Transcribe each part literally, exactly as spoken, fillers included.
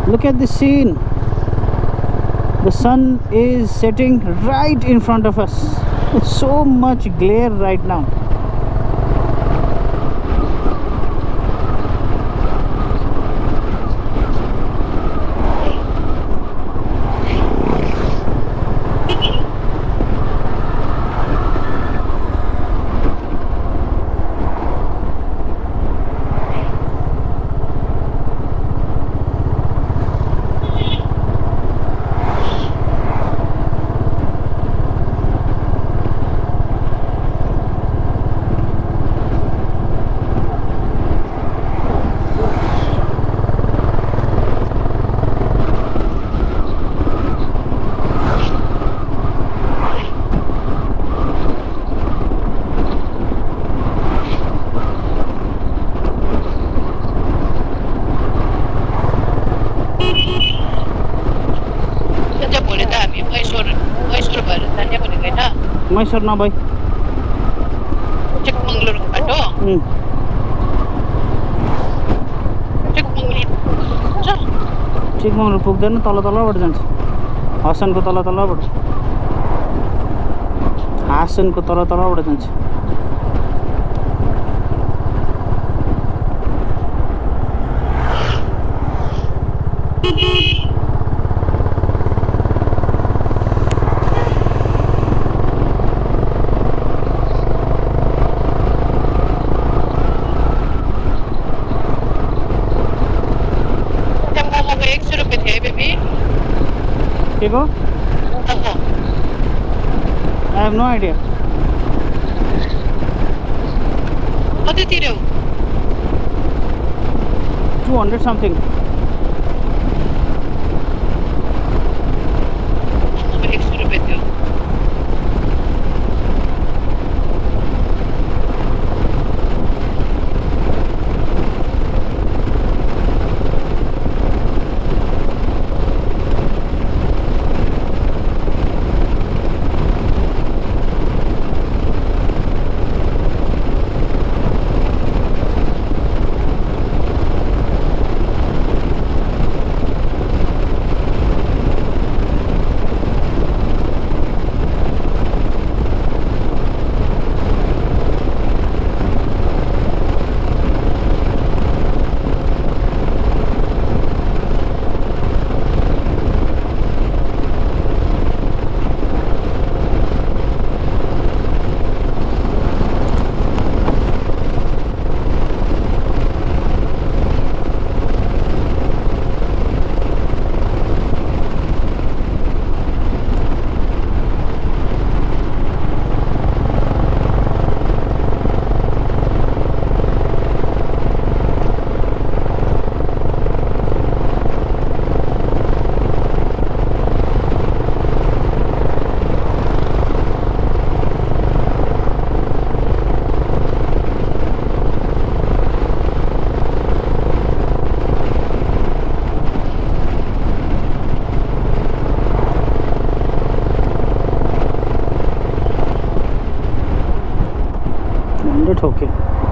Look at this scene. The sun is setting right in front of us. There's so much glare right now. Mysore नभई चिकमंगलुर पुग्दैन तल तलबाट जान्छ हसनको तल तलबाट हासनको तल तलबाट जान्छ Go? I have no idea. What did you do? two hundred something. Okay.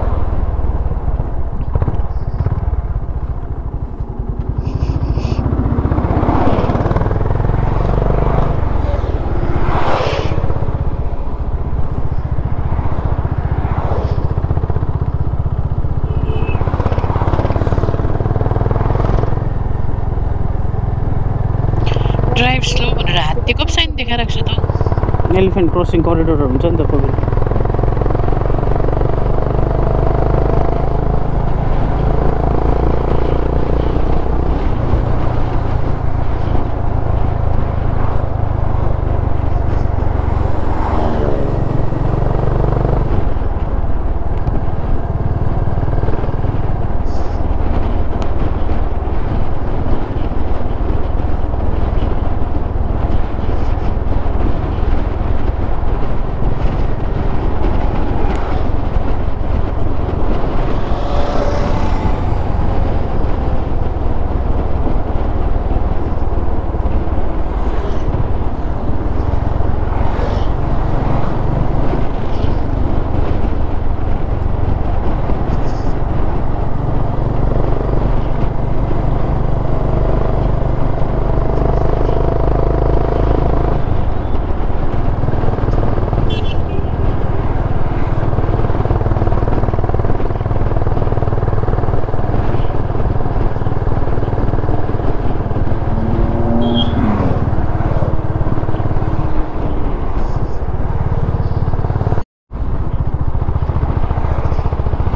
Drive slow भनेर हात्तीको पो साइन देखाइरहेको छ त एलिफेन्ट क्रसिङ करिडोरहरु हुन्छ नि त कोही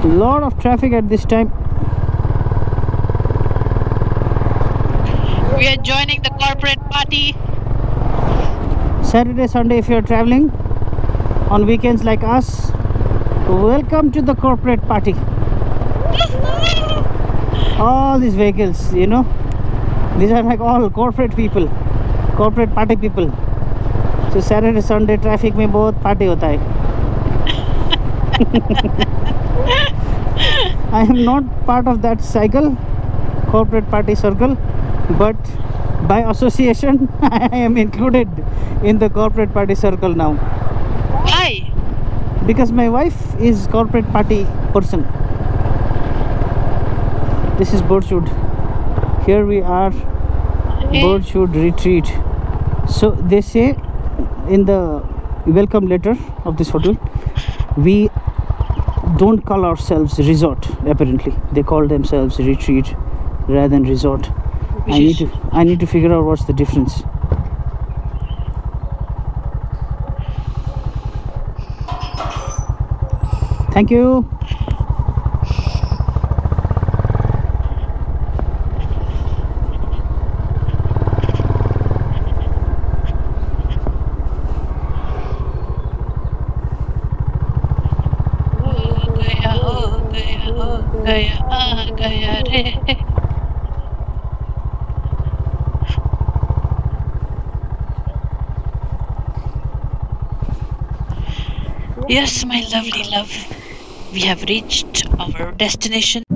Lot of traffic at this time. We are joining the corporate party. Saturday, Sunday, if you're traveling on weekends like us, welcome to the corporate party. All these vehicles, you know, these are like all corporate people, corporate party people. So Saturday, Sunday traffic में बहुत party होता है. I am not part of that cycle, corporate party circle, but by association I am included in the corporate party circle now. Why? Because my wife is corporate party person. This is Birchwood. Here we are, Hey. Birchwood Retreat. So they say in the welcome letter of this hotel, we don't call ourselves resort. Apparently they call themselves retreat rather than resort. Which I need is- to I need to figure out what's the difference. Thank you. हो गया हो गया हो गया आ गया रे. Yes, my lovely love. We have reached our destination.